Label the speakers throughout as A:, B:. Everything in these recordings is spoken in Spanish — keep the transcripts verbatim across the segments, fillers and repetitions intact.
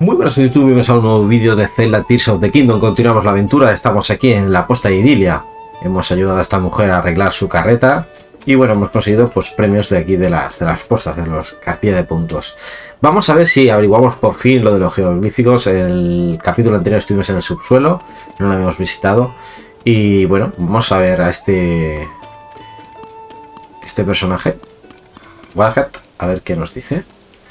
A: Muy buenas YouTube, bienvenidos a un nuevo vídeo de Zelda Tears of the Kingdom. Continuamos la aventura, estamos aquí en la posta de Idilia. Hemos ayudado a esta mujer a arreglar su carreta. Y bueno, hemos conseguido pues premios de aquí de las, de las postas, de los cantidad de puntos. Vamos a ver si averiguamos por fin lo de los geoglíficos. En el capítulo anterior estuvimos en el subsuelo, no lo habíamos visitado. Y bueno, vamos a ver a este... Este personaje, Walhat, a ver qué nos dice.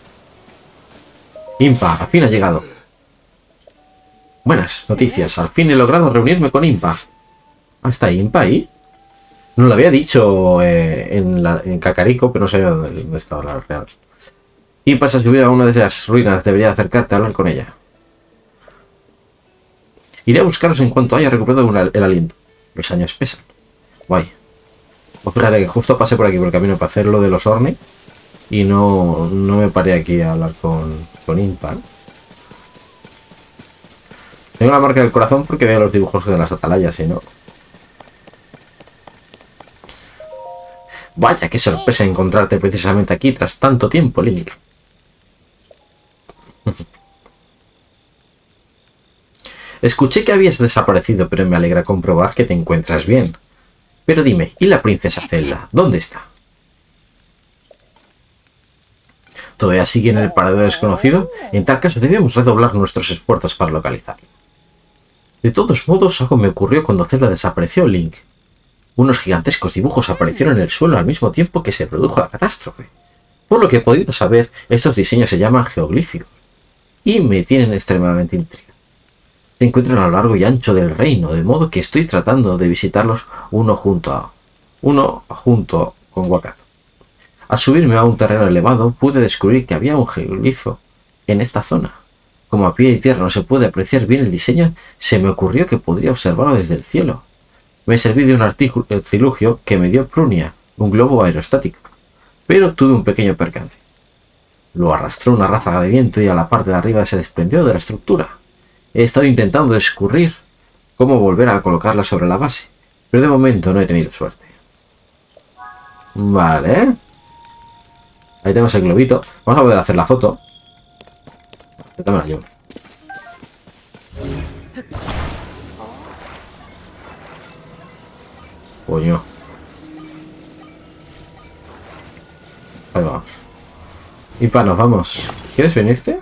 A: Impa, al fin ha llegado. Buenas noticias, al fin he logrado reunirme con Impa. Ah, ¿está Impa ahí? No lo había dicho eh, en, la, en Kakariko, pero no sabía dónde, dónde estaba la real. Impa se ha subido a una de esas ruinas, debería acercarte a hablar con ella. Iré a buscaros en cuanto haya recuperado una, el aliento. Los años pesan. Guay. Pues fíjate que justo pasé por aquí por el camino para hacer lo de los Orne. Y no, no me paré aquí a hablar con, con Impa. Tengo la marca del corazón porque veo los dibujos de las atalayas, y no. Vaya, qué sorpresa encontrarte precisamente aquí tras tanto tiempo, Link. Escuché que habías desaparecido, pero me alegra comprobar que te encuentras bien. Pero dime, ¿y la princesa Zelda? ¿Dónde está? ¿Todavía sigue en el paradero desconocido? En tal caso debemos redoblar nuestros esfuerzos para localizarlo. De todos modos, algo me ocurrió cuando Zelda desapareció, Link. Unos gigantescos dibujos aparecieron en el suelo al mismo tiempo que se produjo la catástrofe. Por lo que he podido saber, estos diseños se llaman geoglíficos y me tienen extremadamente intrigado. Se encuentran a lo largo y ancho del reino, de modo que estoy tratando de visitarlos uno junto a uno junto con Wakata. Al subirme a un terreno elevado, pude descubrir que había un geoglifo en esta zona. Como a pie y tierra no se puede apreciar bien el diseño, se me ocurrió que podría observarlo desde el cielo. Me serví de un artilugio que me dio Prunia, un globo aerostático, pero tuve un pequeño percance. Lo arrastró una ráfaga de viento y a la parte de arriba se desprendió de la estructura. He estado intentando descubrir cómo volver a colocarla sobre la base, pero de momento no he tenido suerte. Vale. Ahí tenemos el globito. Vamos a volver a hacer la foto. Yo me la llevo. Coño. Ahí vamos. Y pa, nos vamos. ¿Quieres venirte?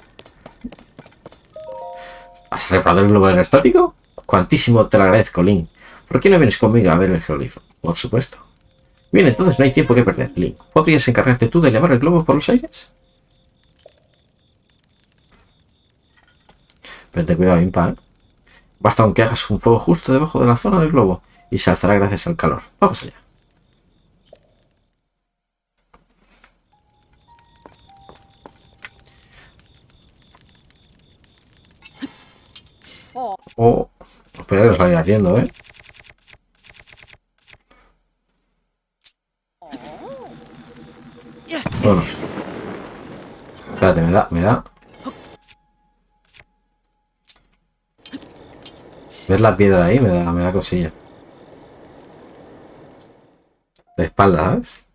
A: ¿Has reparado el globo aerostático? Cuantísimo te lo agradezco, Link. ¿Por qué no vienes conmigo a ver el geoglifo? Por supuesto. Bien, entonces no hay tiempo que perder, Link. ¿Podrías encargarte tú de elevar el globo por los aires? Pero ten cuidado, Impa, ¿eh? Basta aunque hagas un fuego justo debajo de la zona del globo y se alzará gracias al calor. Vamos allá. Oh, espera que los vaya ardiendo, ¿eh? Vámonos. Espérate, me da, me da. ¿Ves la piedra ahí? Me da, me da cosilla. De espalda, ¿sabes?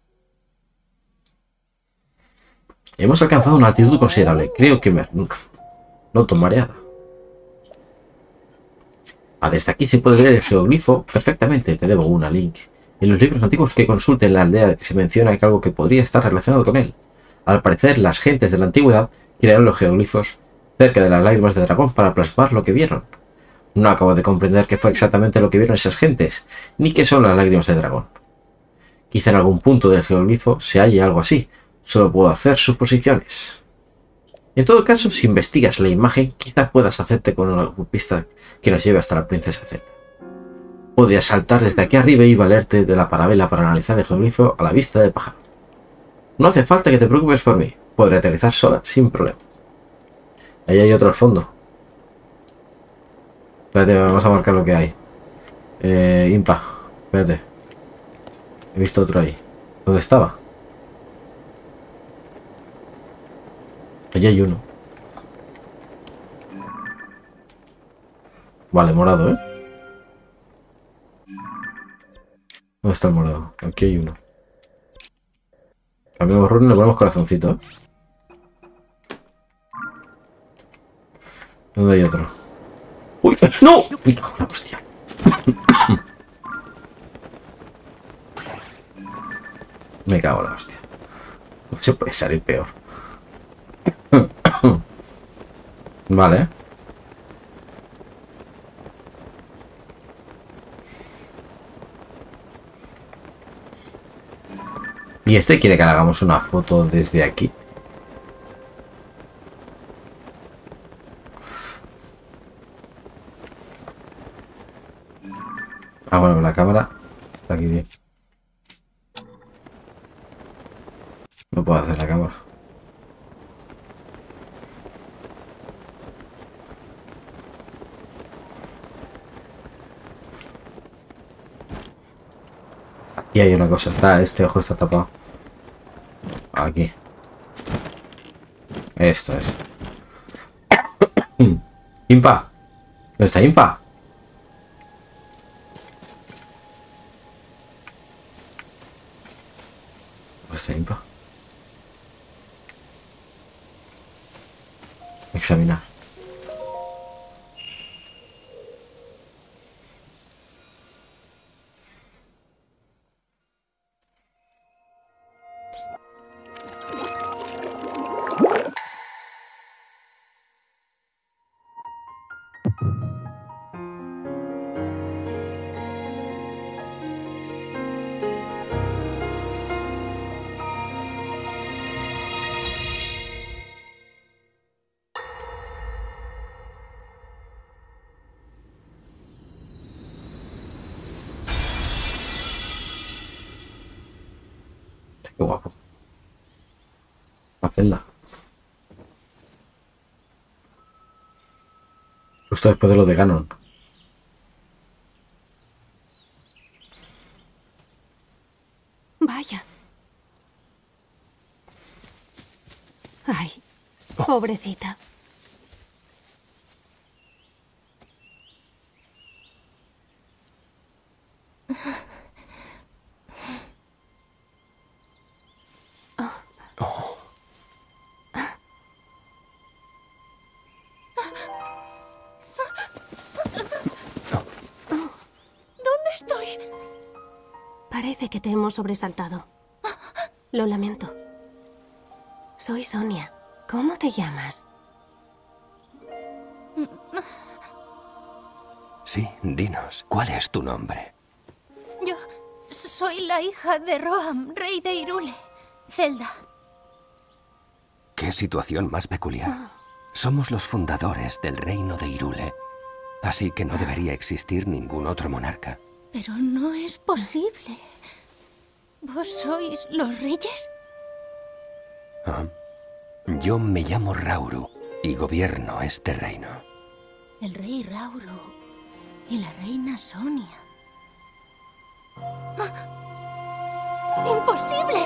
A: Hemos alcanzado una altitud considerable. Creo que me noto mareada. Ah, desde aquí se puede leer el geoglifo perfectamente. Te debo una, Link. En los libros antiguos que consulte en la aldea que se menciona que algo que podría estar relacionado con él. Al parecer, las gentes de la antigüedad crearon los geoglifos cerca de las lágrimas de dragón para plasmar lo que vieron. No acabo de comprender qué fue exactamente lo que vieron esas gentes, ni qué son las lágrimas de dragón. Quizá en algún punto del geoglifo se halle algo así. Solo puedo hacer suposiciones. En todo caso, si investigas la imagen, quizá puedas hacerte con una pista que nos lleve hasta la princesa Zelda. Podrías saltar desde aquí arriba y valerte de la parabela para analizar el geoglifo a la vista de pájaro. No hace falta que te preocupes por mí. Podré aterrizar sola sin problema. Ahí hay otro al fondo. Espérate, vamos a marcar lo que hay. Eh, Impa, espérate. He visto otro ahí. ¿Dónde estaba? Allí hay uno. Vale, morado, ¿eh? ¿Dónde está el morado? Aquí hay uno. Cambiamos run y le ponemos corazoncito, ¿eh? ¿Dónde hay otro? ¡Uy! ¡No! ¡Me cago en la hostia! Me cago en la hostia. No se puede salir peor. Vale. ¿Y este quiere que le hagamos una foto desde aquí? Ah, bueno, la cámara está aquí bien. No puedo hacer la cámara. Aquí hay una cosa. Está, este ojo está tapado. Aquí. Esto es. Impa. ¿Dónde está Impa? ¿Dónde está Impa? Examinar. Qué guapo. Hacerla. Justo después de lo de Ganon.
B: Vaya. Ay, pobrecita. ¿Dónde estoy? Parece que te hemos sobresaltado. Lo lamento. Soy Sonia. ¿Cómo te llamas?
C: Sí, dinos, ¿cuál es tu nombre?
D: Yo soy la hija de Rohan, rey de Hyrule. Zelda.
C: Qué situación más peculiar. Somos los fundadores del reino de Hyrule, así que no debería existir ningún otro monarca.
D: Pero no es posible. ¿Vos sois los reyes?
C: ¿Ah? Yo me llamo Rauru y gobierno este reino.
D: El rey Rauru y la reina Sonia. ¡Ah! ¡Imposible!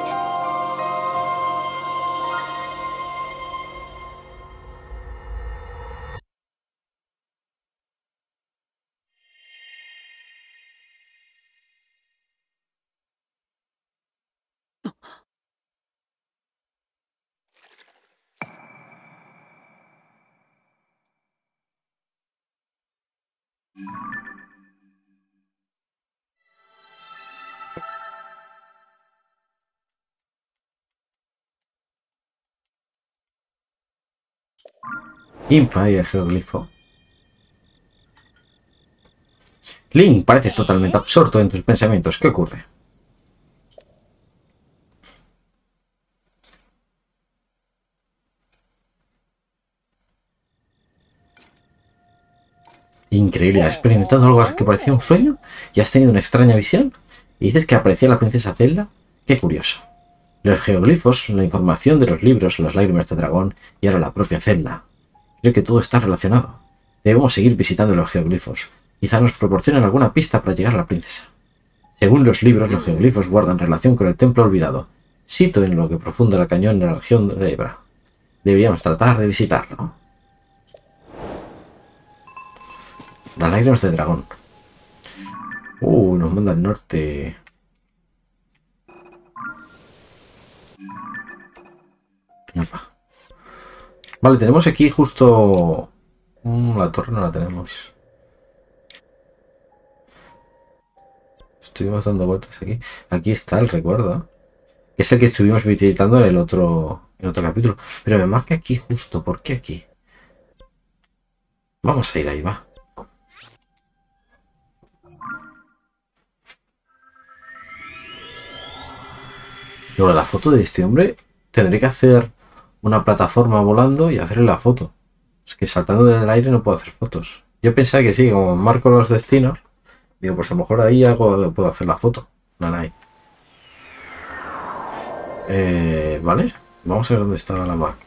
A: Impa y el geoglifo. Link, pareces totalmente absorto en tus pensamientos. ¿Qué ocurre? Increíble, ¿has experimentado algo que parecía un sueño? ¿Y has tenido una extraña visión? ¿Y dices que aparecía la princesa Zelda? Qué curioso. Los geoglifos, la información de los libros, las lágrimas de dragón y ahora la propia Zelda. Creo que todo está relacionado. Debemos seguir visitando los geoglifos. Quizá nos proporcionen alguna pista para llegar a la princesa. Según los libros, los geoglifos guardan relación con el templo olvidado, sitio en lo que profunda el cañón en la región de Ebra. Deberíamos tratar de visitarlo. Las lágrimas de dragón. Uh, nos manda al norte. Opa. Vale, tenemos aquí justo Mm, la torre no la tenemos. Estuvimos dando vueltas aquí. Aquí está el recuerdo. Es el que estuvimos visitando en el otro, en otro capítulo. Pero me marca aquí justo. ¿Por qué aquí? Vamos a ir ahí, va. Luego la foto de este hombre tendré que hacer una plataforma volando y hacerle la foto. Es que saltando del aire no puedo hacer fotos. Yo pensaba que sí, como marco los destinos. Digo, pues a lo mejor ahí hago, puedo hacer la foto. Nanay. Eh, vale, vamos a ver dónde estaba la Mac.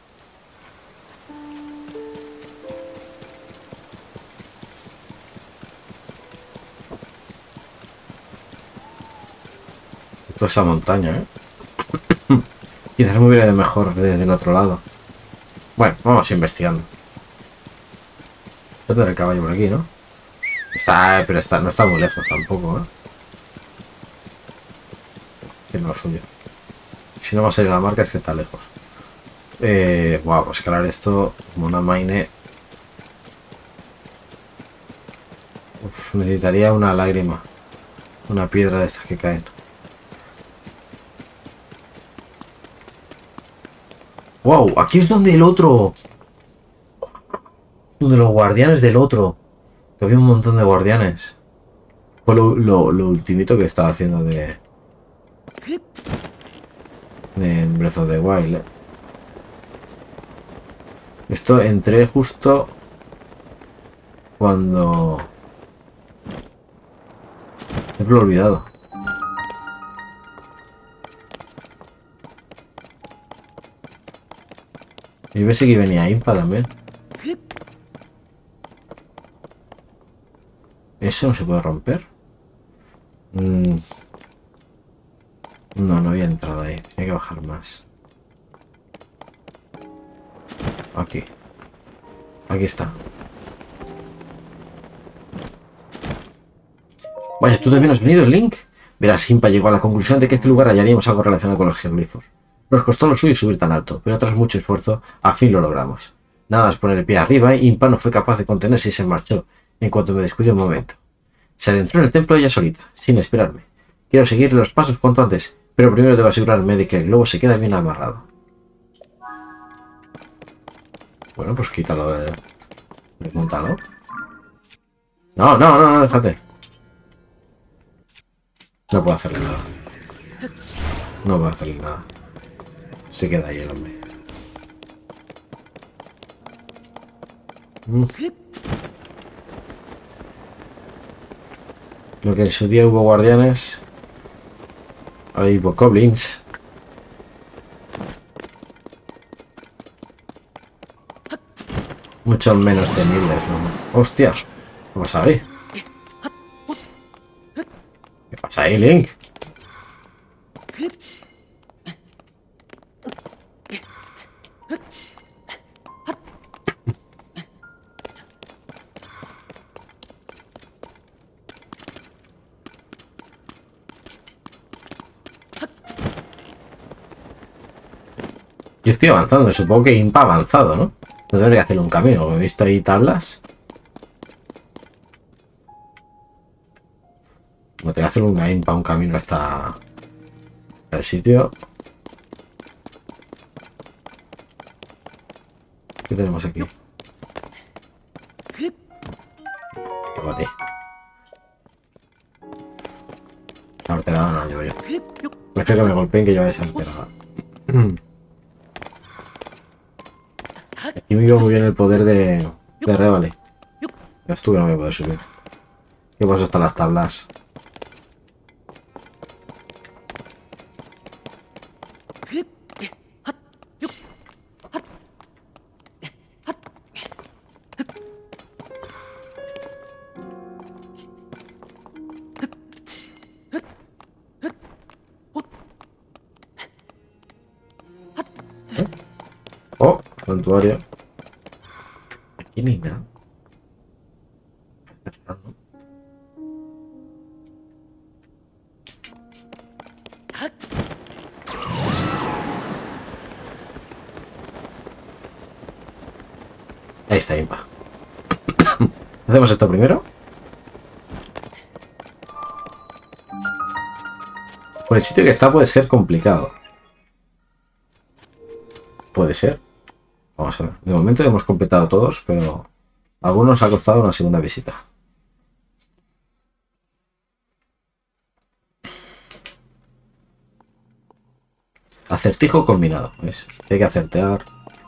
A: Esto es esa montaña, ¿eh? Quizás me hubiera ido mejor desde el otro lado. Bueno, vamos investigando. Voy a tener el caballo por aquí, ¿no? Está, pero está, no está muy lejos tampoco, ¿eh? Tiene lo suyo. Si no va a salir la marca es que está lejos. Eh, wow, pues escalar esto como una mine. Uf, necesitaría una lágrima. Una piedra de estas que caen. Wow, aquí es donde el otro. Donde los guardianes del otro. Que había un montón de guardianes. Fue lo, lo, lo ultimito que estaba haciendo de. De Breath of the Wild, ¿eh? Esto entré justo cuando... Siempre lo he olvidado. Y ves que venía Impa también. ¿Eso no se puede romper? Mm. No, no había entrado ahí. Tiene que bajar más. Aquí. Aquí está. Vaya, ¿tú también has venido, Link? Verás, Impa llegó a la conclusión de que este lugar hallaríamos algo relacionado con los geoglifos. Nos costó lo suyo subir tan alto, pero tras mucho esfuerzo, al fin lo logramos. Nada más poner el pie arriba, Impa no fue capaz de contenerse y se marchó, en cuanto me descuidé un momento. Se adentró en el templo ella solita, sin esperarme. Quiero seguir los pasos cuanto antes, pero primero debo asegurarme de que el globo se queda bien amarrado. Bueno, pues quítalo, eh. Desmontalo. No, no, no, no, déjate. No puedo hacerle nada. No puedo hacerle nada. Se queda ahí el hombre. Mm. Lo que en su día hubo guardianes, ahora hay goblins. Mucho menos temibles, ¿no? ¡Hostia! ¿Qué pasa ahí? ¿Qué pasa ahí, Link? Yo estoy avanzando, supongo que Impa ha avanzado, ¿no? No tendría que hacerle un camino, he visto ahí tablas. No tengo que hacer una Impa, un camino hasta, hasta el sitio. ¿Qué tenemos aquí? Vale. La horterada no la llevo yo. Prefiero que me golpeen que llevar esa horterada. Aquí me iba muy bien el poder de, de Revali. Ya estuve, que no voy a poder subir. ¿Qué pasa hasta las tablas? ¿Eh? Oh, santuario. Aquí ni nada. Ahí está Impa. Hacemos esto primero. Por el sitio que está puede ser complicado. Puede ser. Vamos a ver. De momento hemos completado todos, pero a algunos ha costado una segunda visita. Acertijo combinado. ¿Ves? Hay que acertear.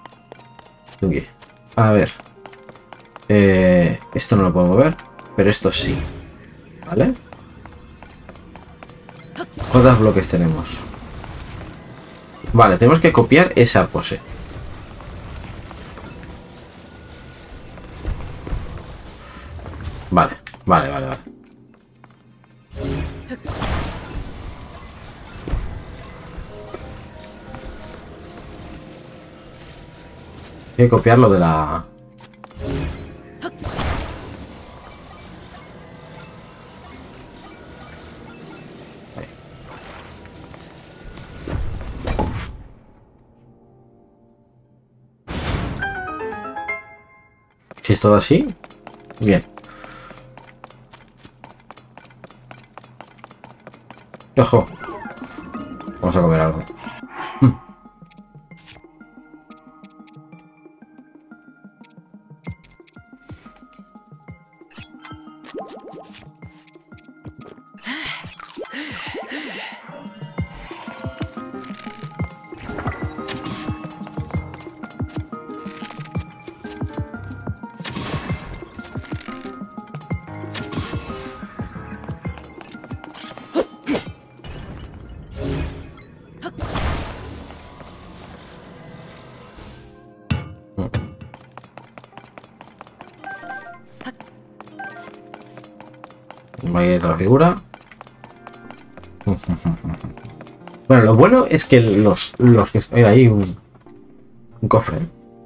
A: A ver. Eh, esto no lo puedo mover, pero esto sí. ¿Vale? ¿Cuántos bloques tenemos? Vale, tenemos que copiar esa pose. Vale, vale, vale, vale. Hay que copiar lo de la... Si es todo así, bien. Ojo. Vamos a comer algo. Ahí hay otra figura. Bueno, lo bueno es que los, los que... Mira, ahí un, un cofre.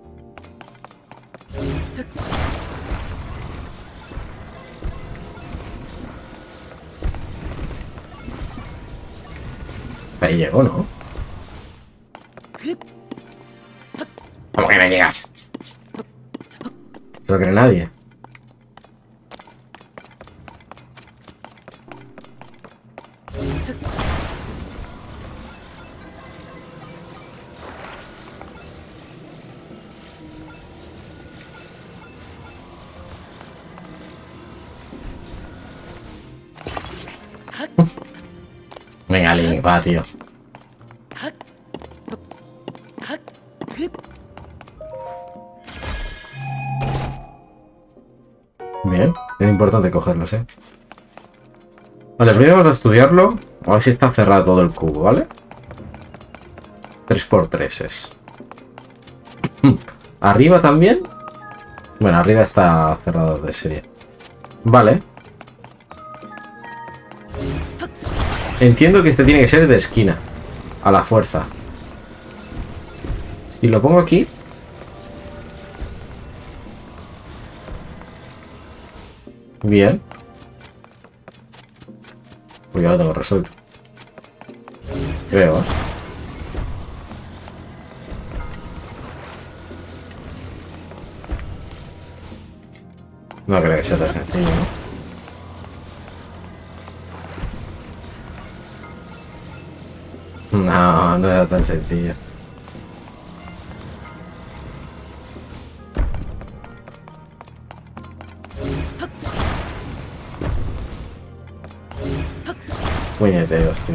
A: Ahí llegó, ¿no? ¿Cómo que no llegas? No lo cree nadie. Venga, Link, va, tío. Bien, es importante cogerlos, eh. Vale, primero vamos a estudiarlo. A ver si está cerrado todo el cubo, ¿vale? tres por tres es. Arriba también. Bueno, arriba está cerrado de serie. Vale. Entiendo que este tiene que ser de esquina. A la fuerza. Si lo pongo aquí. Bien. Pues ya lo tengo resuelto. Creo, ¿eh? No creo que sea tan sencillo, ¿no? No, no era tan sencillo. Puñeteros, tío.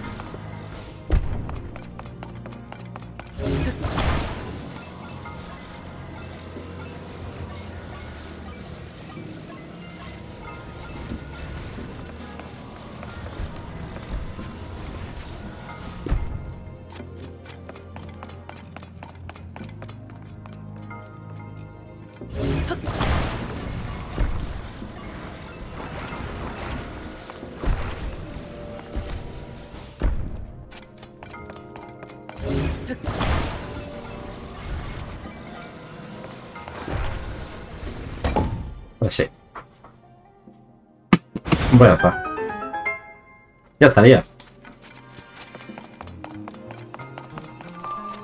A: Pues sí. Pues ya está. Ya estaría.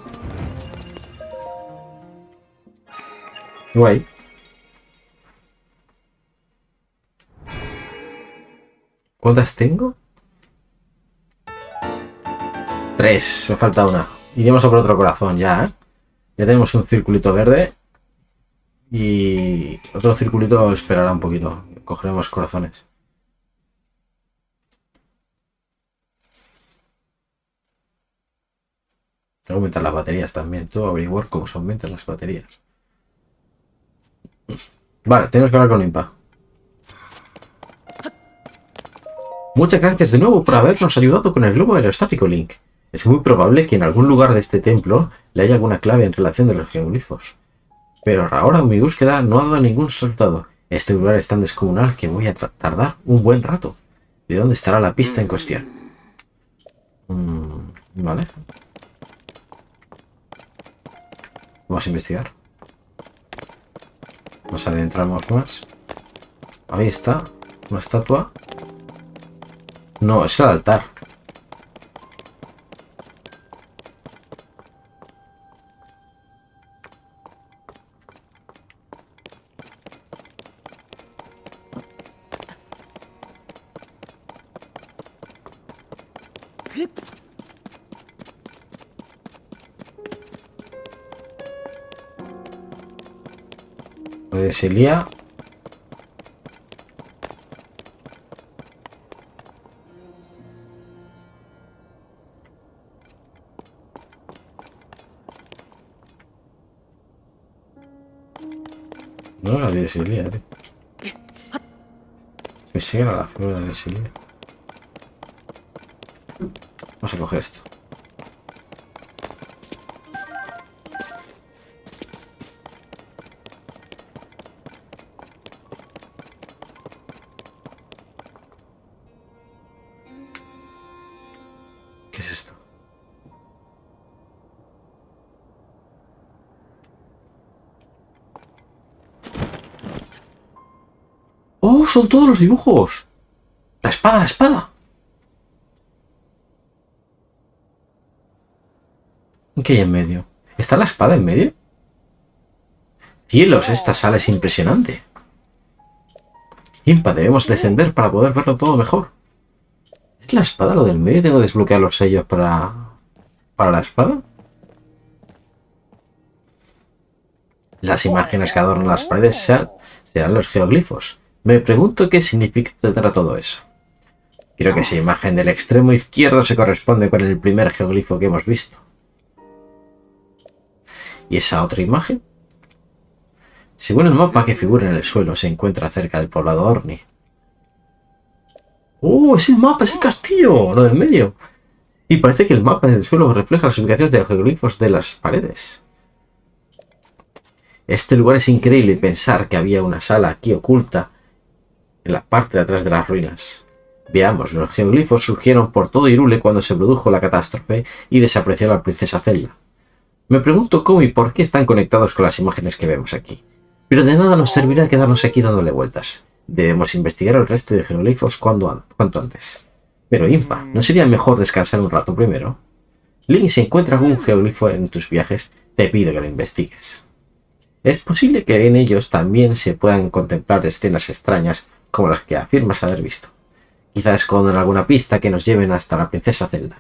A: Guay. ¿Cuántas tengo? Tres, me falta una. Iremos a por otro corazón ya, ¿eh? Ya tenemos un circulito verde. Y otro circulito esperará un poquito. Cogeremos corazones. Tengo que aumentar las baterías también. Tengo que averiguar cómo se aumentan las baterías. Vale, tenemos que hablar con Impa. Muchas gracias de nuevo por habernos ayudado con el globo aerostático, Link. Es muy probable que en algún lugar de este templo le haya alguna clave en relación de los geoglifos. Pero ahora mi búsqueda no ha dado ningún resultado. Este lugar es tan descomunal que voy a tardar un buen rato. ¿De dónde estará la pista en cuestión? Mm, vale. Vamos a investigar. Nos adentramos más. Ahí está. Una estatua. No, es el altar. De Silia. No, la de Silia, tío. Me sigue la figura de Silia. Vamos a coger esto. ¿Qué es esto? ¡Oh! ¡Son todos los dibujos! ¡La espada, la espada! ¿Qué hay en medio? ¿Está la espada en medio? ¡Cielos! Esta sala es impresionante. Impa, debemos descender para poder verlo todo mejor. ¿Es la espada lo del medio? ¿Tengo que desbloquear los sellos para... para la espada? Las imágenes que adornan las paredes serán, serán los geoglifos. Me pregunto qué significa tendrá todo eso. Creo que esa imagen del extremo izquierdo se corresponde con el primer geoglifo que hemos visto. ¿Y esa otra imagen? Según el mapa que figura en el suelo, se encuentra cerca del poblado Orni. ¡Oh! ¡Es el mapa! ¡Es el castillo! Lo del medio. Y parece que el mapa en el suelo refleja las ubicaciones de los geoglifos de las paredes. Este lugar es increíble. Pensar que había una sala aquí oculta en la parte de atrás de las ruinas. Veamos, los geoglifos surgieron por todo Hyrule cuando se produjo la catástrofe y desapareció la princesa Zelda. Me pregunto cómo y por qué están conectados con las imágenes que vemos aquí. Pero de nada nos servirá quedarnos aquí dándole vueltas. Debemos investigar el resto de geoglifos cuando, cuanto antes. Pero Impa, ¿no sería mejor descansar un rato primero? Link, si encuentras algún geoglifo en tus viajes, te pido que lo investigues. Es posible que en ellos también se puedan contemplar escenas extrañas como las que afirmas haber visto. Quizás escondan alguna pista que nos lleven hasta la princesa Zelda.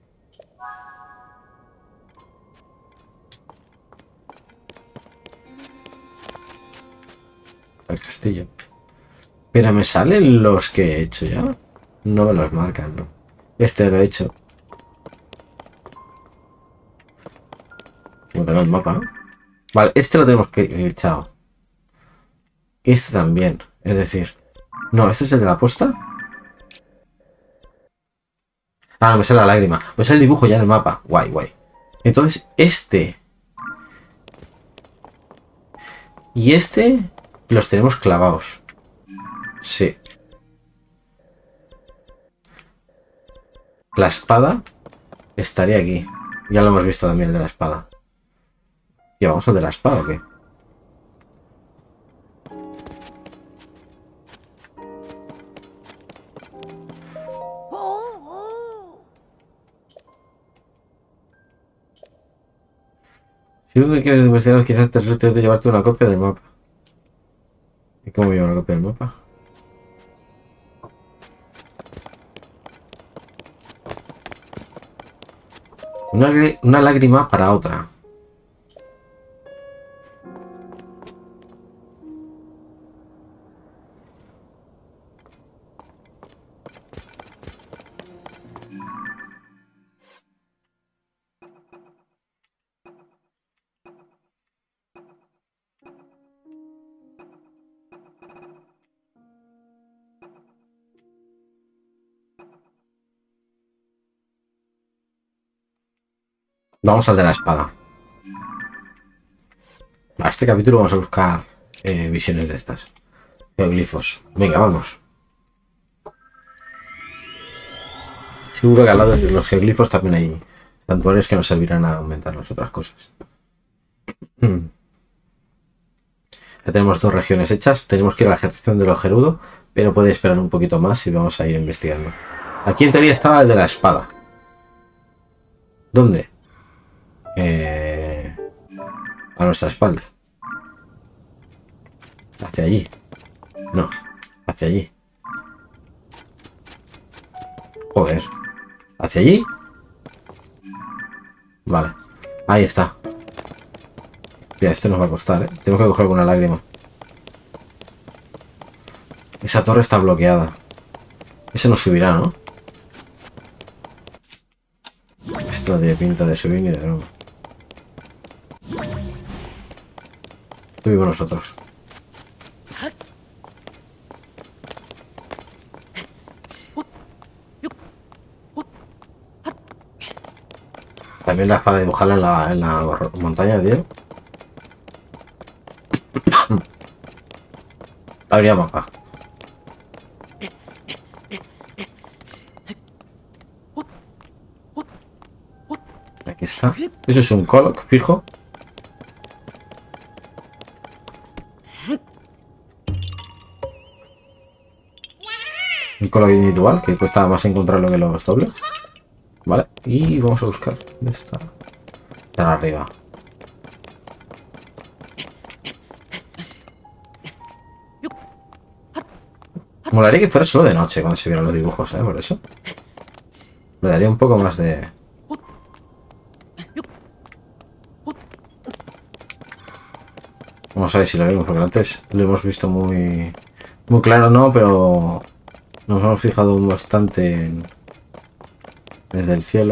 A: El castillo. Pero me salen los que he hecho ya. No me los marcan, ¿no? Este lo he hecho. Como tengo el mapa. Vale, este lo tenemos que ir echado. Este también. Es decir. No, este es el de la posta. Ah, no, me sale la lágrima. Me sale el dibujo ya en el mapa. Guay, guay. Entonces, este. Y este. Los tenemos clavados. Sí. La espada estaría aquí. Ya lo hemos visto también, el de la espada. ¿Y vamos al de la espada o qué? Si tú quieres investigar, quizás te resulte de llevarte una copia del mapa. ¿Y cómo llevo una copia del mapa? Una, una lágrima para otra. Vamos al de la espada. A este capítulo vamos a buscar eh, visiones de estas. Geoglifos. Venga, vamos. Seguro que al lado de los geoglifos también hay santuarios que nos servirán a aumentar las otras cosas. Ya tenemos dos regiones hechas. Tenemos que ir a la gestación de los Gerudo, pero puede esperar un poquito más y vamos a ir investigando. Aquí en teoría estaba el de la espada. ¿Dónde? Eh, a nuestra espalda. Hacia allí. No, hacia allí. Joder. ¿Hacia allí? Vale. Ahí está. Ya, este nos va a costar, ¿eh? Tengo que coger alguna lágrima. Esa torre está bloqueada. Ese nos subirá, ¿no? Esto no tiene pinta de subir ni de nuevo. Subimos nosotros. También la espada dibujarla en la, en la montaña, tío. Habría mapa. Aquí está. Eso es un coloc fijo. Un coloc individual que cuesta más encontrarlo que los dobles. Vale, y vamos a buscar. ¿Dónde está? Está arriba. Molaría que fuera solo de noche cuando se vieran los dibujos, ¿eh? Por eso. Le daría un poco más de... Vamos a ver si lo vemos, porque antes lo hemos visto muy... Muy claro, ¿no? Pero... Nos hemos fijado bastante en... Desde el cielo.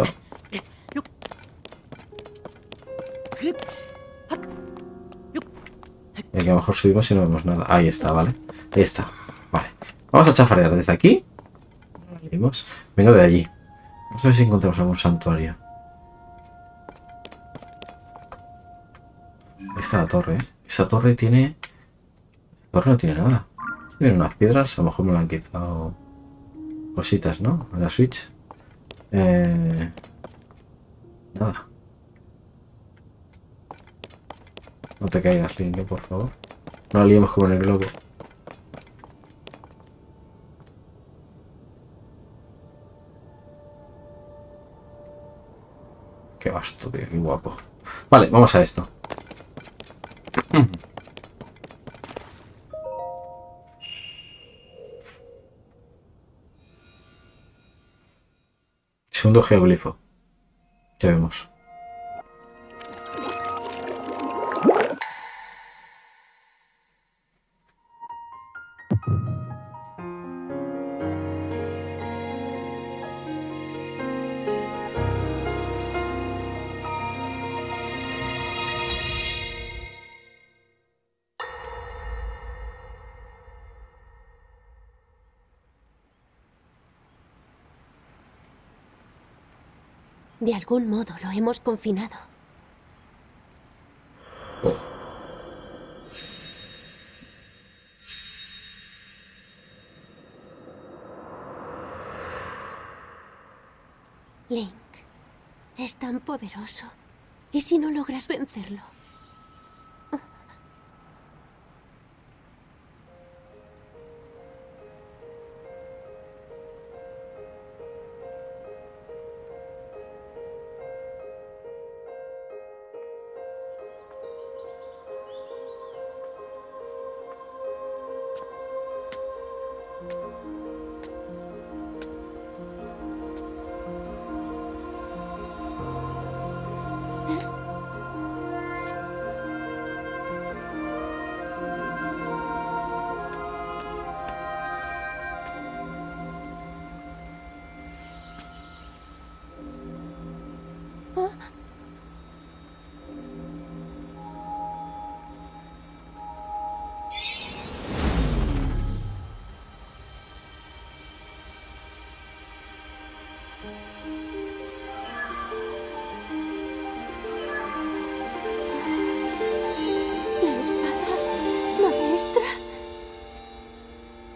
A: Y aquí a lo mejor subimos y no vemos nada. Ahí está, ¿vale? Ahí está. Vale. Vamos a chafardear desde aquí. Vengo de allí. Vamos a ver si encontramos algún santuario. Ahí está la torre, ¿eh? Esa torre tiene... Esa torre no tiene nada. Tiene unas piedras. A lo mejor me la han quitado... Cositas, ¿no? En la Switch. Eh... Nada. No te caigas, Link, por favor. No la liemos como en el globo. Qué vasto, tío, qué guapo. Vale, vamos a esto. Segundo geoglifo. Ya vemos.
B: De algún modo lo hemos confinado. Link, es tan poderoso. ¿Y si no logras vencerlo?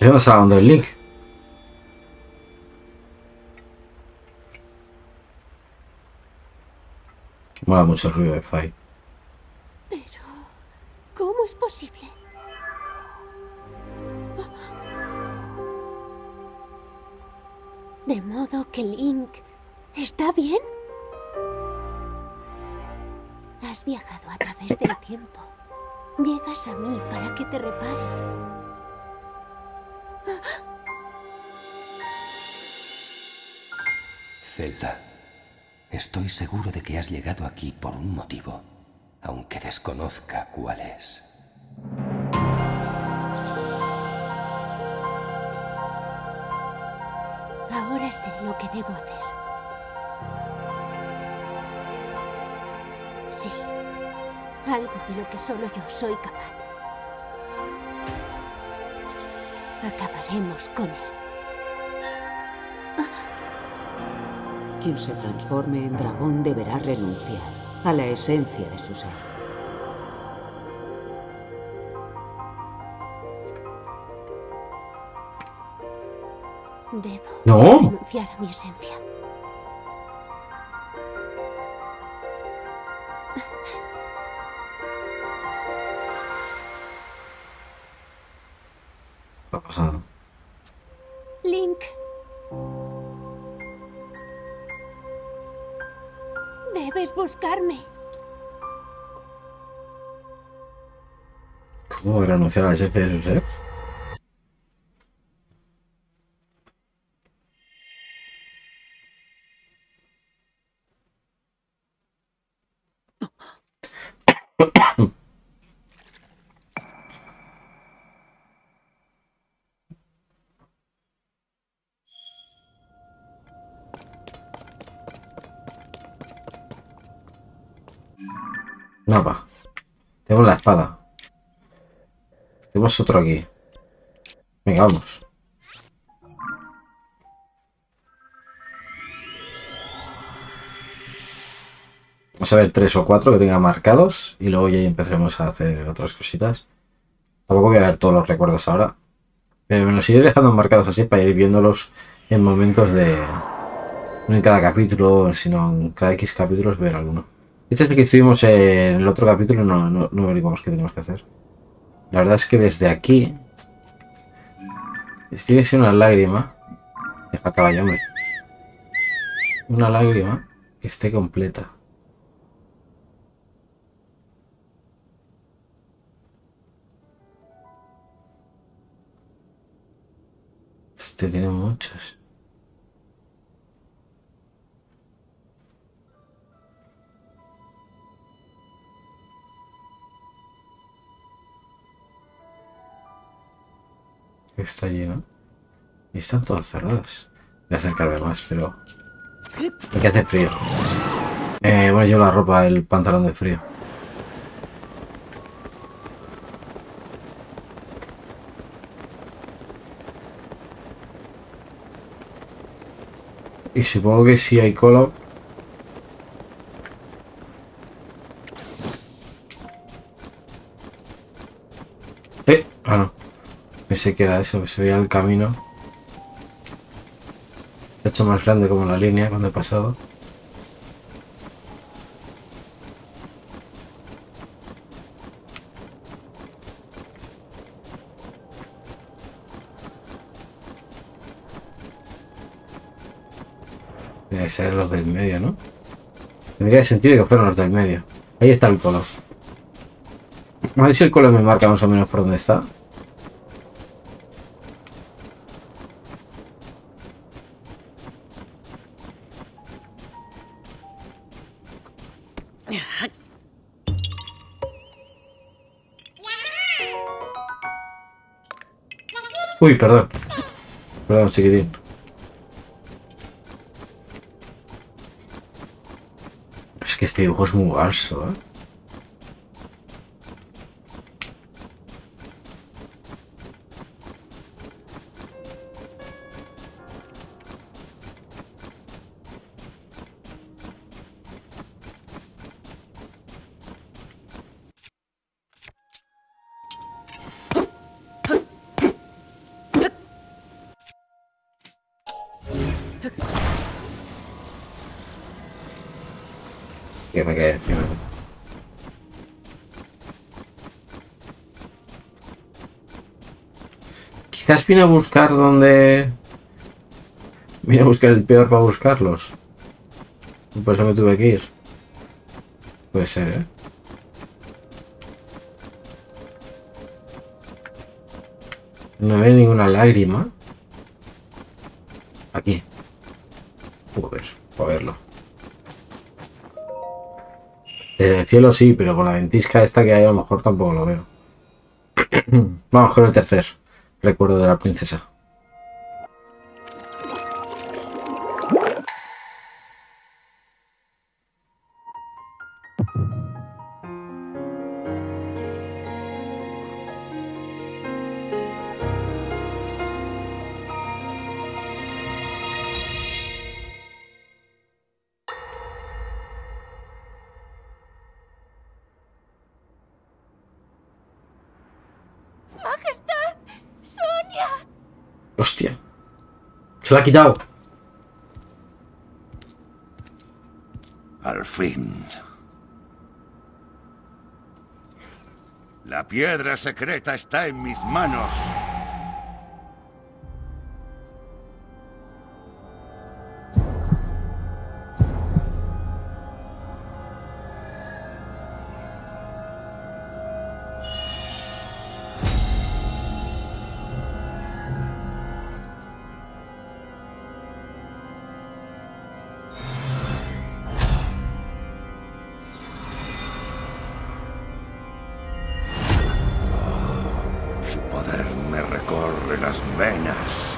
A: dónde está la onda del Link? Mola mucho el ruido de Fi.
B: Pero... ¿cómo es posible? ¿De modo que Link está bien? Has viajado a través del tiempo. Llegas a mí para que te repare.
C: Zelda, estoy seguro de que has llegado aquí por un motivo, aunque desconozca cuál es.
B: Ahora sé lo que debo hacer. Sí, algo de lo que solo yo soy capaz. Acabaremos con él.
E: Quien se transforme en dragón deberá renunciar a la esencia de su ser.
B: Debo
A: ¡No!
B: renunciar a mi esencia.
A: ¿Qué ha pasado?
B: Link. Debes buscarme.
A: ¿Cómo renunciar a la esencia de su ser? No, va. Tengo la espada. Tenemos otro aquí. Venga, vamos. Vamos a ver tres o cuatro que tengan marcados y luego ya empezaremos a hacer otras cositas. Tampoco voy a ver todos los recuerdos ahora. Pero me los iré dejando marcados así para ir viéndolos en momentos de... no en cada capítulo, sino en cada X capítulos ver alguno. Este es el que estuvimos en el otro capítulo, no, no, no averiguamos qué tenemos que hacer. La verdad es que desde aquí... tiene que ser una lágrima. Deja caballo, hombre. Una lágrima que esté completa. Este tiene muchas. Está lleno. Y están todas cerradas. Voy a acercarme más, pero... aquí hace frío. Eh, bueno, llevo la ropa, el pantalón de frío. Y supongo que si hay cola... Eh, ah no. Pensé que era eso, que se veía el camino. Se ha hecho más grande como la línea cuando he pasado. Debe ser los del medio, ¿no? Tendría sentido que fueran los del medio. Ahí está el color. A ver si el color me marca más o menos por dónde está. Uy, perdón. Perdón, chiquitín. Es que este dibujo es muy barso, ¿eh? Que me cae encima. Quizás vine a buscar donde... Vine a buscar el peor para buscarlos. Por eso me tuve que ir. Puede ser, ¿eh? No veo ninguna lágrima. Aquí. Joder, puedo verlo. Desde el cielo sí, pero con la ventisca esta que hay a lo mejor tampoco lo veo. Vamos con el tercer recuerdo de la princesa.
D: ¡Majestad! ¡Sonia!
A: Hostia. Se la ha quitado.
F: Al fin. La piedra secreta está en mis manos. Su poder me recorre las venas.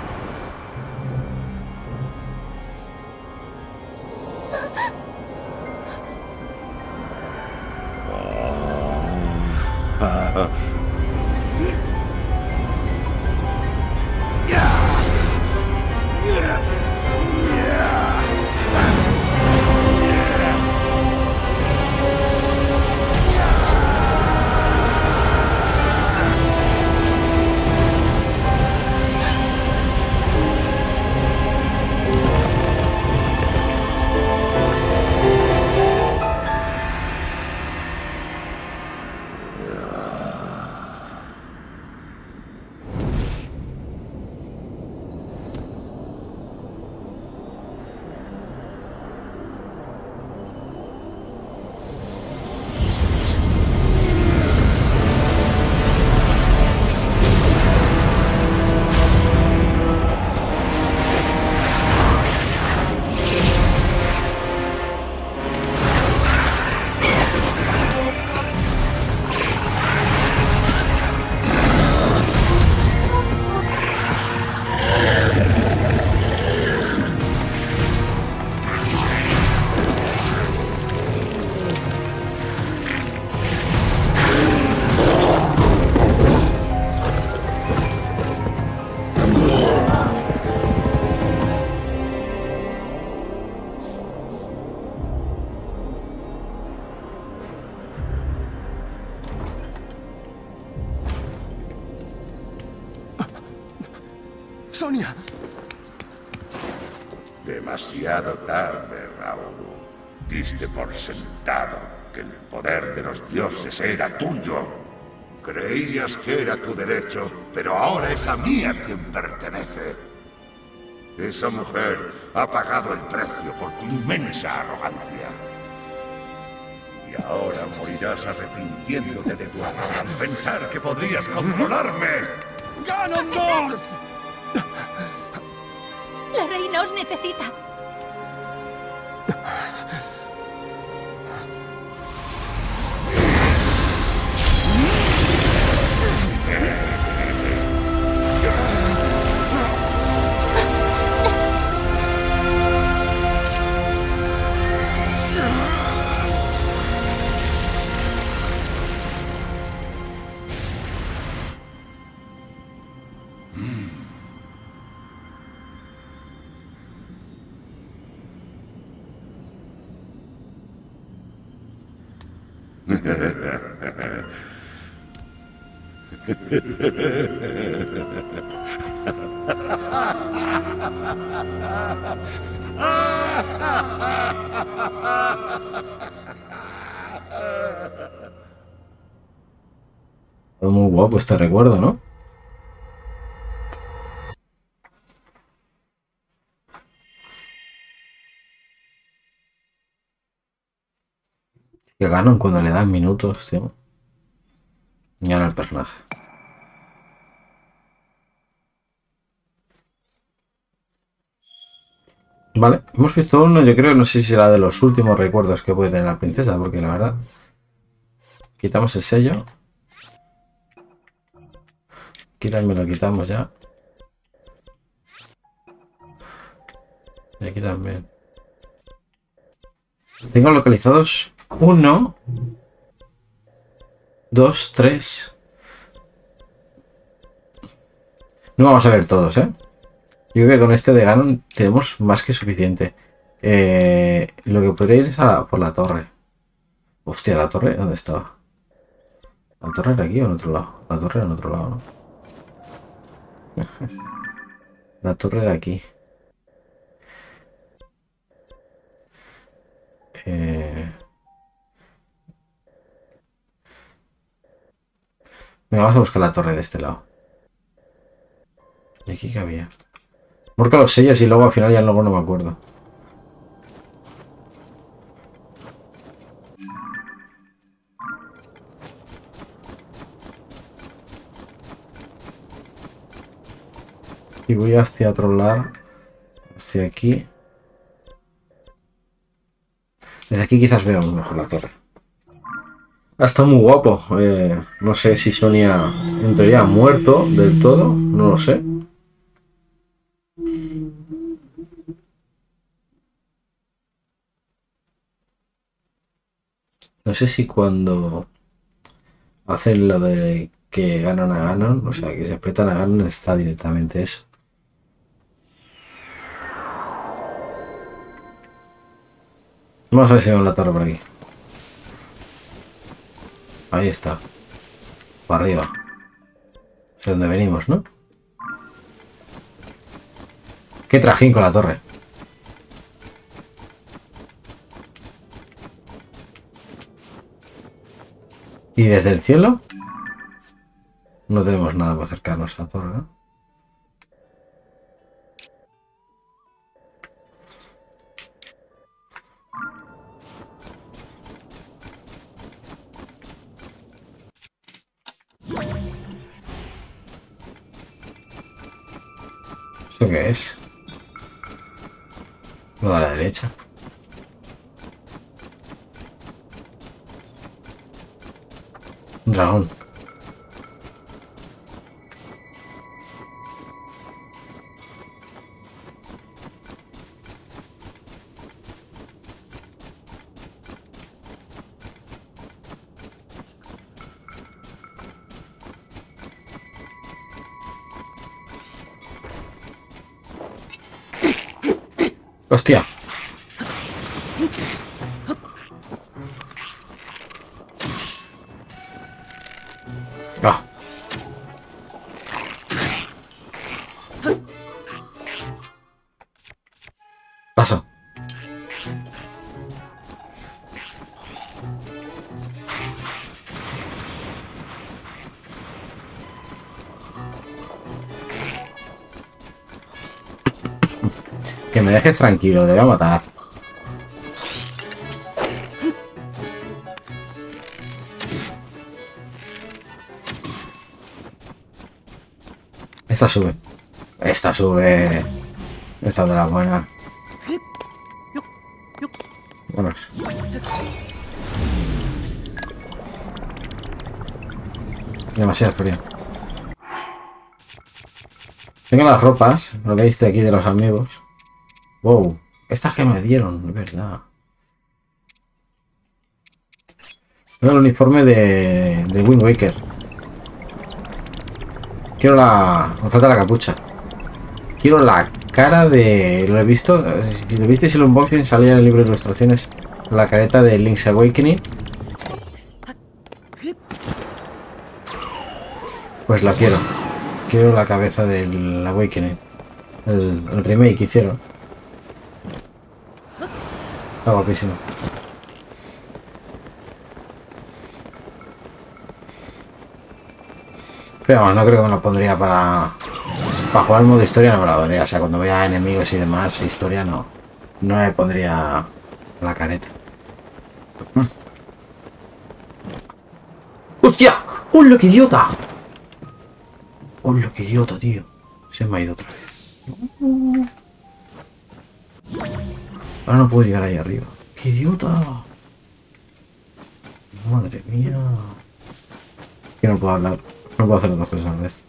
C: ¡Sonia!
F: Demasiado tarde, Raúl. Diste por sentado que el poder de los dioses era tuyo. Creías que era tu derecho, pero ahora es a mí a quien pertenece. Esa mujer ha pagado el precio por tu inmensa arrogancia. Y ahora morirás arrepintiéndote de tu error al pensar que podrías controlarme. ¡Ganondorf!
D: La reina os necesita.
A: Muy guapo este recuerdo, ¿no? Que ganan cuando le dan minutos, tío. Gana el personaje. Vale, hemos visto uno, yo creo, no sé si será de los últimos recuerdos que puede tener la princesa, porque la verdad... Quitamos el sello. Quítame, lo quitamos ya. Y aquí también. Tengo localizados uno, dos, tres. No vamos a ver todos, ¿eh? Yo creo que con este de Ganon tenemos más que suficiente. Eh, lo que podría ir es a, por la torre. Hostia, ¿la torre? ¿Dónde estaba? ¿La torre era aquí o en otro lado? La torre era en otro lado, ¿no? La torre era aquí. Eh... Venga, vamos a buscar la torre de este lado. ¿Y aquí qué había? Marca los sellos y luego al final ya luego no me acuerdo. Y voy hacia otro lado. Hacia aquí. Desde aquí quizás veo mejor la torre. Ah, está muy guapo. Eh, no sé si Sonia en teoría ha muerto del todo. No lo sé. No sé si cuando hacen lo de que ganan a Ganon, o sea, que se apretan a Ganon, está directamente eso. Vamos a ver si vemos la torre por aquí. Ahí está. Para arriba. Es de donde venimos, ¿no? Qué trajín con la torre. Y desde el cielo no tenemos nada para acercarnos a la torre, ¿no? ¿Esto qué es? Lo de la derecha. Un dragón. Hostia. Ah. Paso. Que me dejes tranquilo, te voy a matar. Esta sube. Esta sube. Esta es de la buena. Bueno. Demasiado frío. Tengo las ropas, lo veis de aquí de los amigos. Wow, estas que me dieron, es verdad. Tengo el uniforme de, de Wind Waker. Quiero la... me falta la capucha. Quiero la cara de... Lo he visto, si lo visteis en el unboxing, salía en el libro de ilustraciones la careta de Link's Awakening. Pues la quiero. Quiero la cabeza del Awakening. El, el remake que hicieron. Está guapísimo. Pero vamos, no creo que me lo pondría para... Para jugar el modo historia no me lo pondría. O sea, cuando vea enemigos y demás, historia no. No me pondría la careta. ¡Hostia! ¡Hola, qué idiota! ¡Hola, qué idiota, tío! Se me ha ido otra vez. Ahora no puedo llegar ahí arriba. ¡Qué idiota! Madre mía. Que no puedo hablar. No puedo hacer las dos cosas a la vez.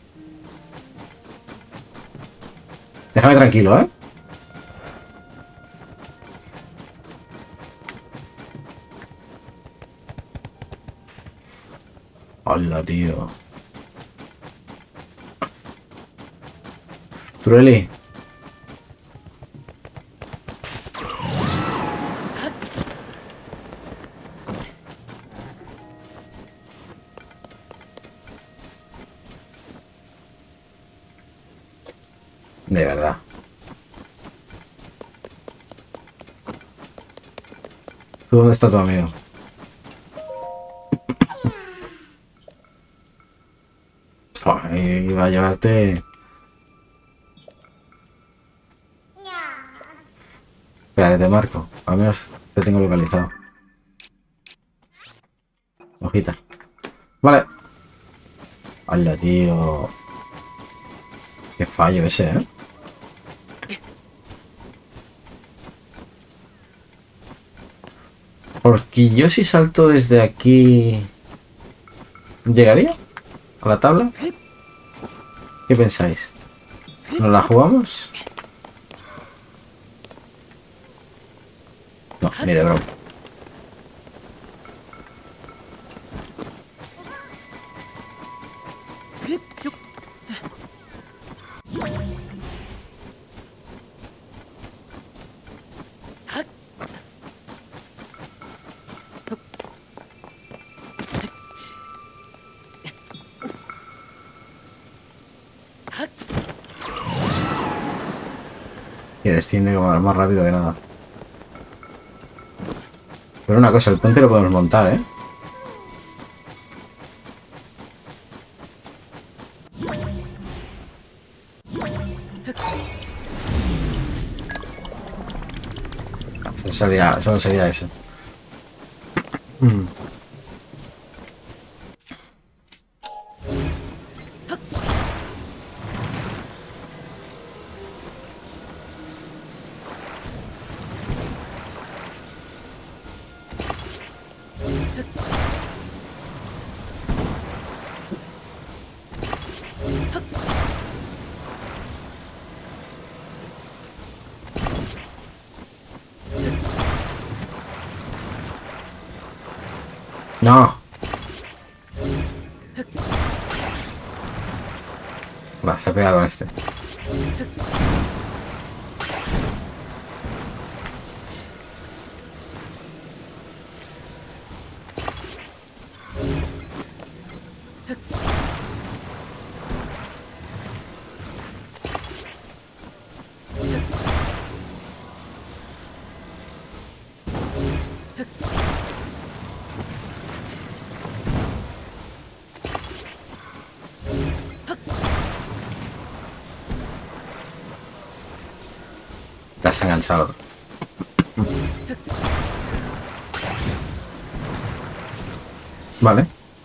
A: Déjame tranquilo, ¿eh? Hola, tío. Trueli. De verdad. ¿Tú dónde está tu amigo? Oh, iba a llevarte... Espera, que te marco. Al menos te tengo localizado. Hojita. Vale. Hola, tío. Qué fallo ese, ¿eh? Porque yo si salto desde aquí... ¿Llegaría a la tabla? ¿Qué pensáis? ¿Nos la jugamos? No, ni de broma. Y desciende más rápido que nada. Pero una cosa, el puente lo podemos montar, ¿eh? Solo sería, solo sería ese. Mm. No. Va, se ha pegado con este. Te has enganchado. Vale.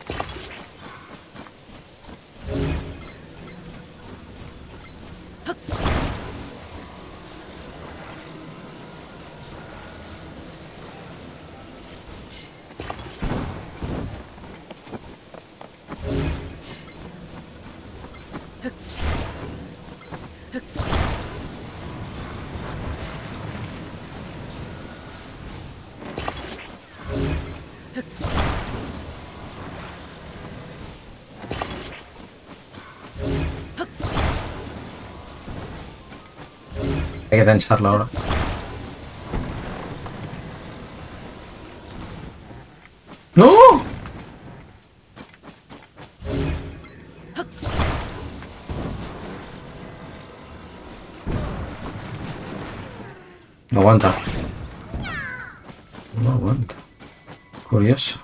A: Hay que tensarlo ahora. ¡No! No aguanta. cuenta. Curioso.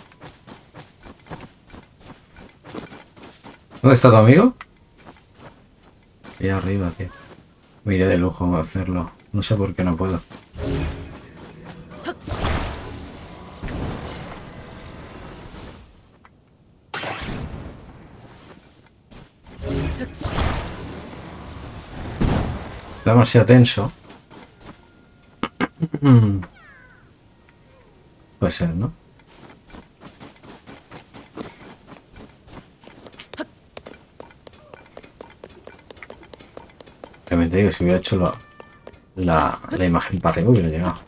A: ¿Dónde está tu amigo? Ahí arriba, tío. Me iré de lujo a hacerlo. No sé por qué no puedo. Demasiado tenso. Puede ser, ¿no? Realmente digo, si hubiera hecho la, la, la imagen para arriba hubiera llegado.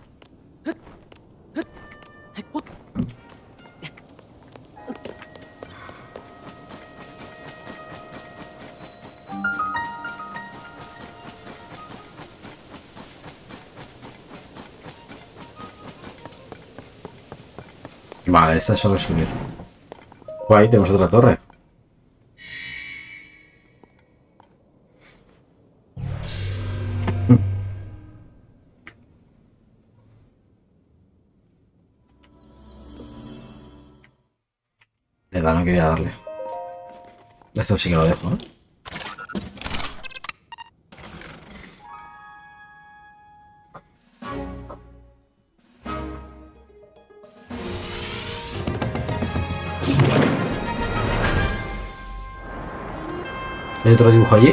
A: Vale, esta es solo subir. Guay, tenemos otra torre. Le da, no quería darle. Esto sí que lo dejo, ¿eh? ¿Hay otro dibujo allí?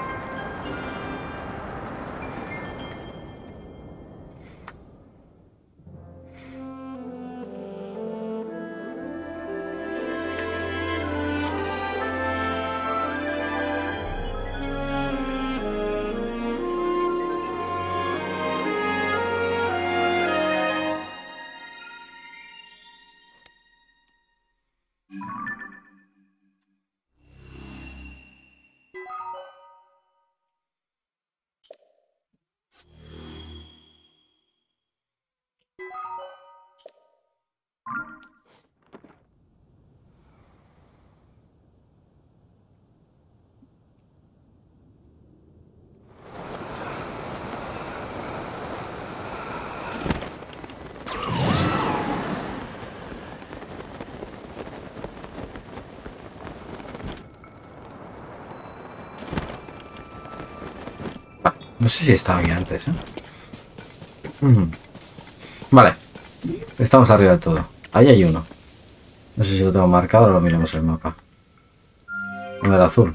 A: No sé si estaba aquí antes, ¿eh? Mm. Vale. Estamos arriba del todo. Ahí hay uno. No sé si lo tengo marcado o lo miremos en el mapa. En el azul.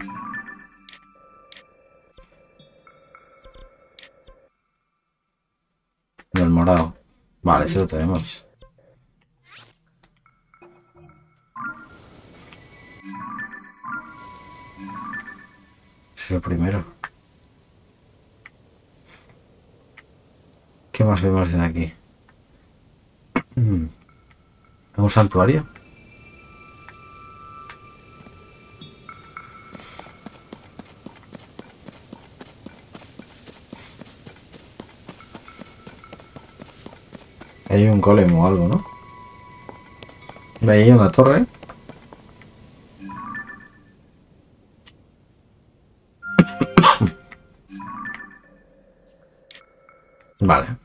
A: En el morado. Vale, ese lo tenemos. Ese es el primero. ¿Qué más vemos de aquí? ¿Un santuario? Hay un golem o algo, ¿no? Veía una torre. Vale.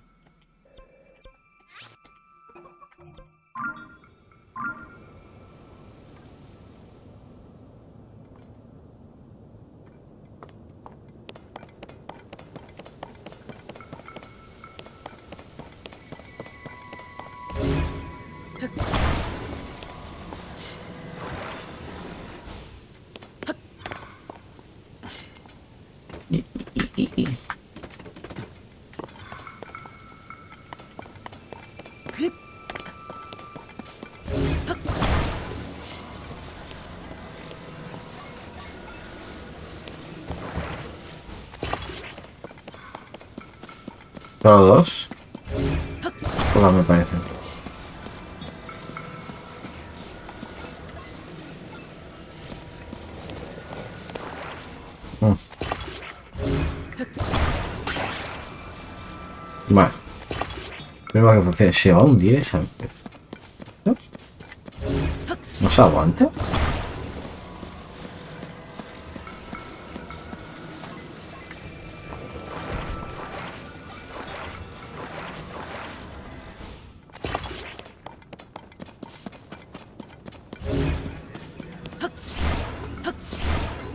A: Solo dos. Todas me parecen. Mm. Vale. Primero que funcione. ¿Se va a hundir esa? ¿No? ¿No se aguanta?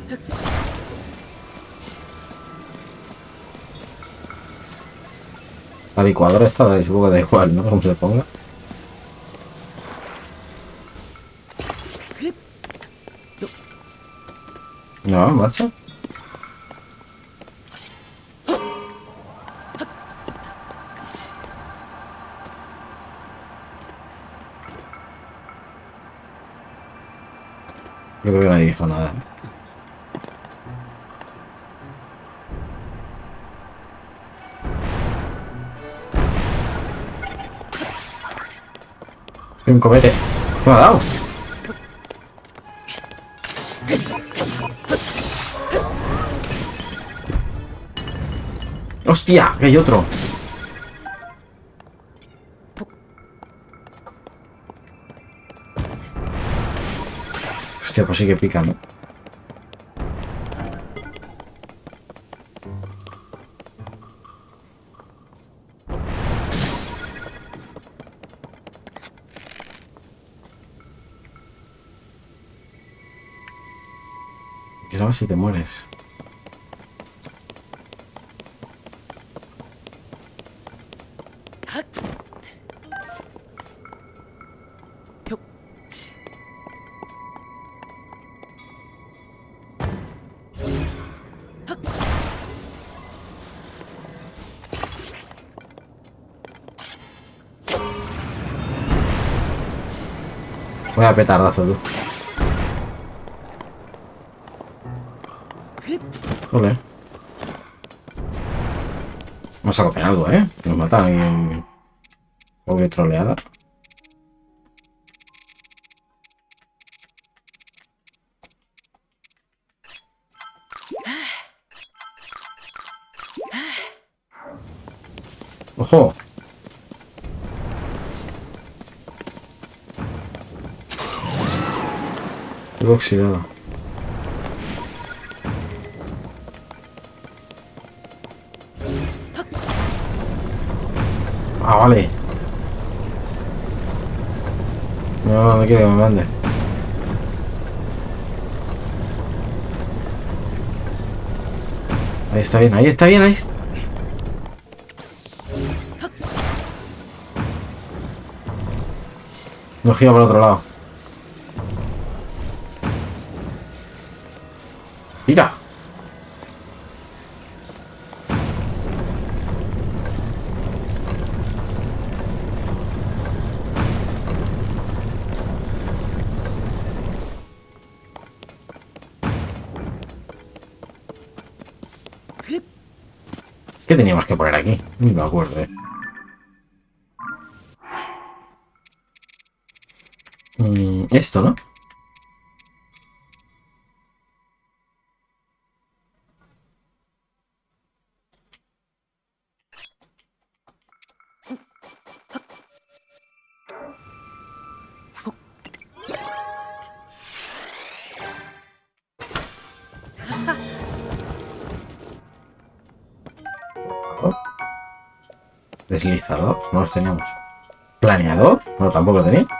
A: La licuadora está de supongo que da igual, ¿no? Como se ponga. No, marcha. Yo creo que no dirijo nada. Un comete. ¿Me ha dado? ¡Hostia! Que hay otro. Hostia, pues sí que pica, ¿no? Y sabes si te mueres. Voy a petardazo, tú. Ole. Vamos a copiar algo, ¿eh? Nos matan ahí en... Pobre troleada. ¡Ojo! Estoy oxidado. Ah, vale. No, no quiero que me mande. Ahí está bien, ahí está bien, ahí está. No gira por el otro lado. ¡Mira! ¿Qué teníamos que poner aquí? Ni me acuerdo, eh. Mm, esto, ¿no? Deslizador, no los teníamos. Planeador, no, tampoco lo tenía.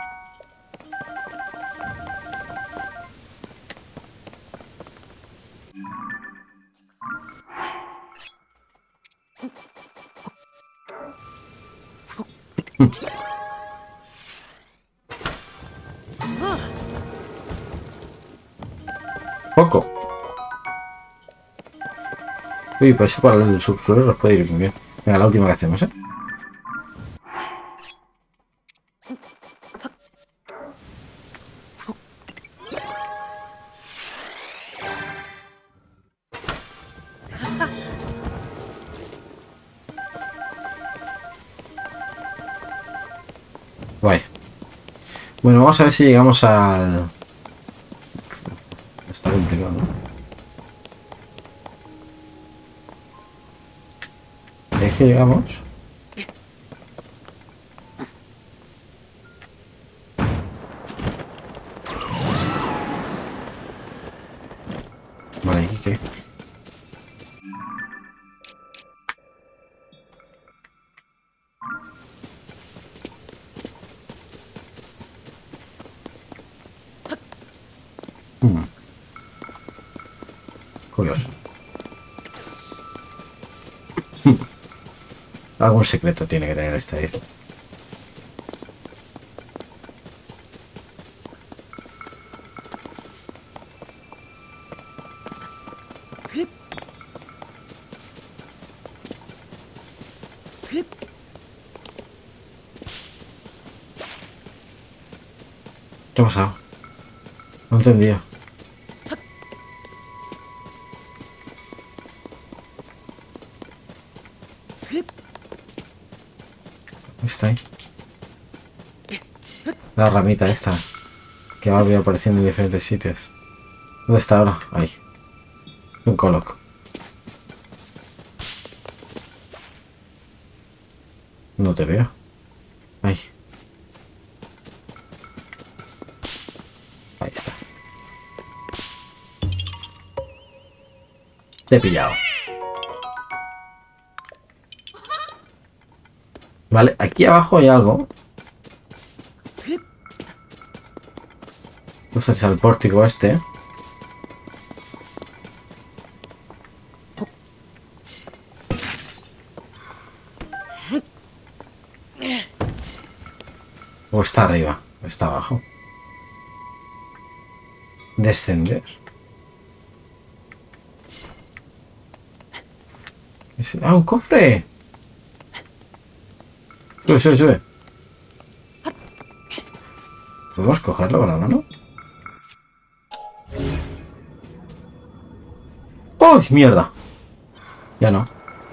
A: Poco. Uy, pues eso para el subsuelo nos puede ir muy bien. Venga, la última que hacemos, ¿eh? Guay. Bueno, vamos a ver si llegamos al... Está complicado, ¿no? ¿Es que llegamos? Vale, ¿y qué? Hmm. Curioso. Algún secreto tiene que tener esta isla. ¿Qué ha pasado? No he entendido. Está ahí. La ramita esta que va apareciendo en diferentes sitios. ¿Dónde está ahora? Ahí. Un coloco. No te veo. Ahí. Ahí está. Te he pillado. Vale, aquí abajo hay algo. Justo es el pórtico este. O está arriba, está abajo. Descender. ¡Ah, un cofre! Sube, sube, sube. ¿Podemos cogerlo con la mano? ¡Oh, mierda! Ya no.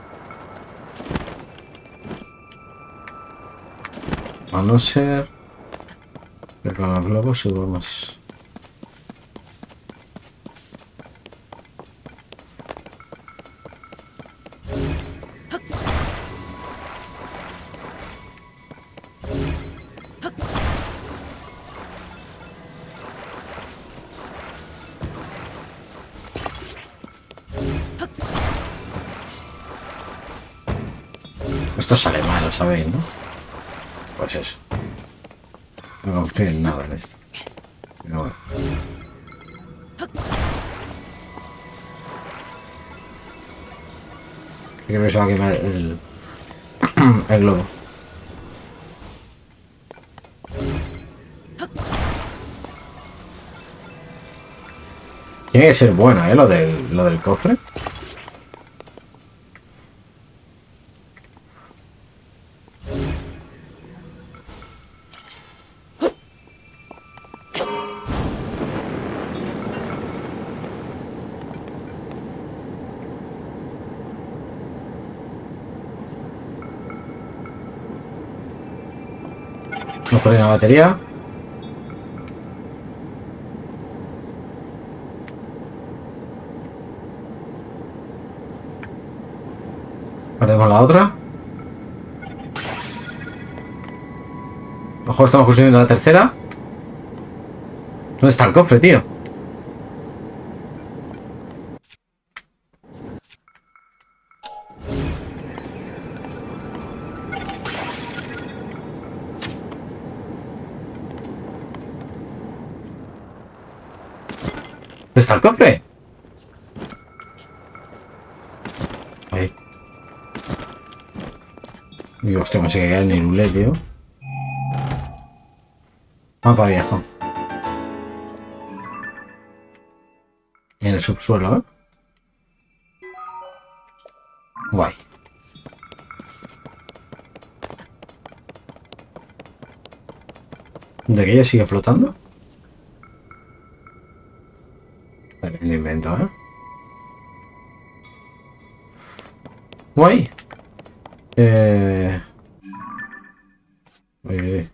A: A no ser que con los globos subamos. Esto sale mal, lo sabéis, ¿no? Pues eso. No confío en nada en esto. Pero bueno. Creo que se va a quemar el, el globo. Tiene que ser buena, ¿eh? Lo del, lo del cofre. Vamos por ahí una batería. Perdemos la otra. Ojo, estamos construyendo la tercera. ¿Dónde está el cofre, tío? ¿Dónde está el cofre? Ahí. Dios, hostia, me sé que queda en el Irule, tío. Mapa viejo. En el subsuelo, ¿eh? Guay. ¿De que ella sigue flotando? El invento, ¿eh? Guay. Eh... Eh...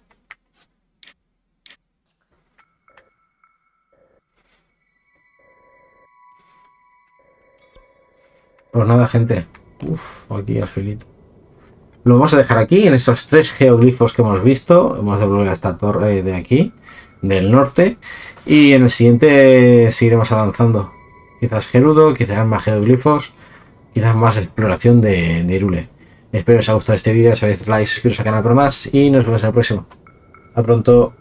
A: Pues nada, gente. Uf, aquí al filito. Lo vamos a dejar aquí en estos tres geoglifos que hemos visto. Hemos de volver a esta torre de aquí, del norte. Y en el siguiente seguiremos avanzando. Quizás Gerudo, quizás más geoglifos, quizás más exploración de, de Hyrule. Espero que os haya gustado este vídeo. Si habéis like, suscribiros al canal para más. Y nos vemos en el próximo. Hasta pronto.